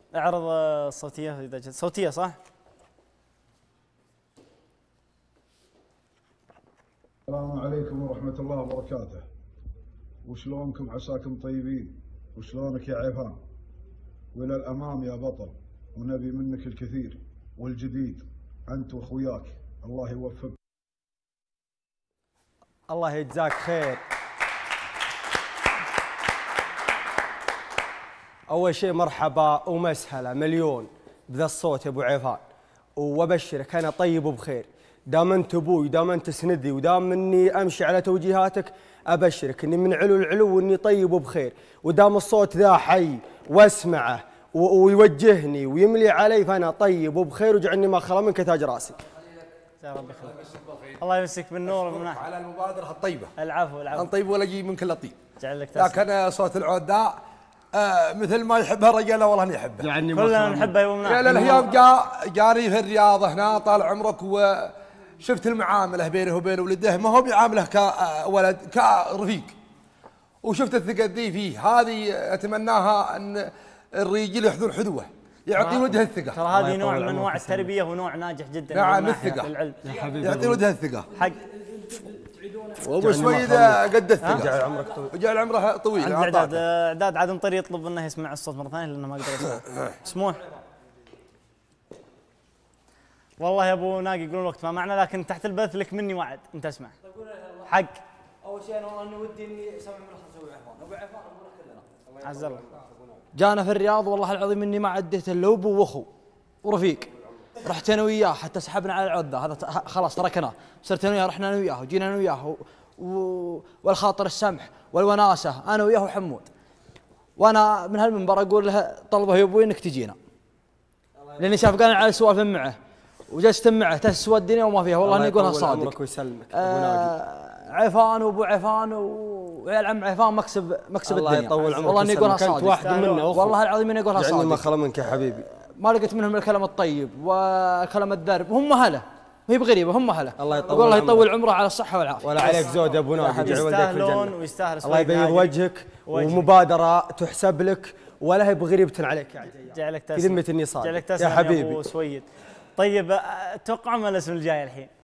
اعرض الصوتيه اذا جت صوتيه صح؟ السلام عليكم ورحمة الله وبركاته. وشلونكم؟ عساكم طيبين. وشلونك يا عيفان؟ وإلى الأمام يا بطل، ونبي منك الكثير والجديد، أنت وأخوياك. الله يوفقك. الله يجزاك خير. أول شيء مرحبا ومسهلا مليون بذا الصوت يا أبو عيفان، وأبشرك أنا طيب وبخير. دام أنت أبوي، دام أنت سندي، ودام إني أمشي على توجيهاتك، أبشرك إني من علو العلو وإني طيب وبخير. ودام الصوت ذا حي وأسمعه ويوجهني ويملي علي، فأنا طيب وبخير، وجعلني ما خلا منك تاج راسي. يا رب يخليك. الله يمسك بالنور ومنح على المبادرة الطيبة. العفو العفو. أنا طيب ولا أجي منك لطيف. جعل لك تسلم. لكن صوت العود ذا مثل ما يحبها الرجال والله اني احبه. يعني كلنا نحبه يا ابو مناح. الهيام جاني في الرياض هنا طال عمرك، وشفت المعامله بينه وبين ولده، ما هو بيعامله كولد كرفيق، وشفت الثقه ذي فيه. هذه اتمناها ان الرجال يحذون حذوه، يعطي ولده الثقه. ترى هذه نوع من انواع التربيه ونوع ناجح جدا. نعم الثقه، يعطي ولده الثقه حق. وابو سويد قد الثقه. جعل عمرك طويل. وجعل عمره طويل. عند اعداد عاد مطر يطلب انه يسمع الصوت مره ثانيه لانه ما اقدر اسمع. سموح. والله يا ابو ناقي يقولون الوقت ما معنا، لكن تحت البث لك مني وعد انت اسمع. حق. اول شيء انا والله اني ودي اني اسوي ملخص ابو عفان، ابو عفان ابونا كلنا. عز الله. جانا في الرياض والله العظيم اني ما عديت الا ابو واخو ورفيق. رحت انا وياه حتى سحبنا على العود ذا، هذا خلاص تركناه، صرت انا وياه، رحنا انا وياه وجينا انا وياه والخاطر السمح والوناسه انا وياه وحمود. وانا من هالمنبر اقول له طلبه يا ابوي انك تجينا، لاني شاف قال على سوالف معه وجلست معه تسوى الدنيا وما فيها، والله اني اقولها صادق. الله يطول ويسلمك. عفان وابو عفان وعيال عم عفان مكسب الدنيا. الله يطول عمرك. والله اني اقولها صادق. كنت واحد منه والله العظيم اني اقولها صادق. يعني ما خلا منك يا حبيبي. ما لقيت منهم الكلام الطيب وكلام الدرب، وهم هلا، ما هي بغريبه، هم هلا. الله يطول عمره على الصحه والعافيه. ولا عليك زود يا ابو ناقي، يجعل ولدك في الجنه. ويستاهل. الله يبيض وجهك ومبادره تحسب لك، ولا هي بغريبه عليك يا عجيل. جعلك تسلم. في ذمه النصاب جعلك تسلم يا حبيبي. يا ابو سويد. طيب اتوقع ما الاسم الجاي الحين؟